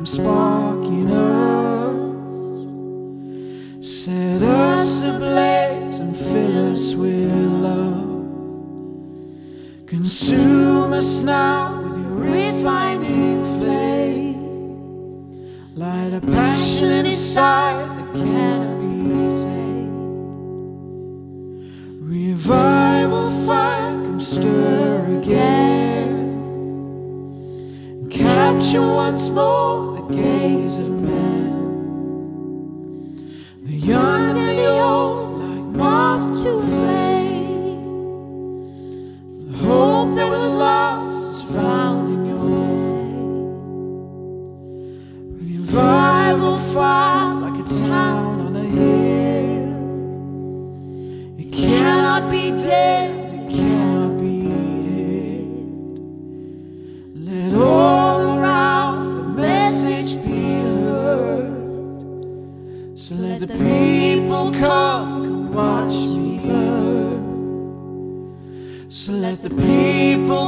spark in us. Set us ablaze and fill us with love. Consume us now with your refining flame. Light a passion inside that cannot be tamed. Revival fire, come stir again. Capture once more the gaze of men. The young and the old, like moth to flame. The hope that was lost is found in your name. Revival fire like a town on a hill. It cannot be dead, it cannot be hid. Let all around the message be heard. So let the people come watch me burn. So let the people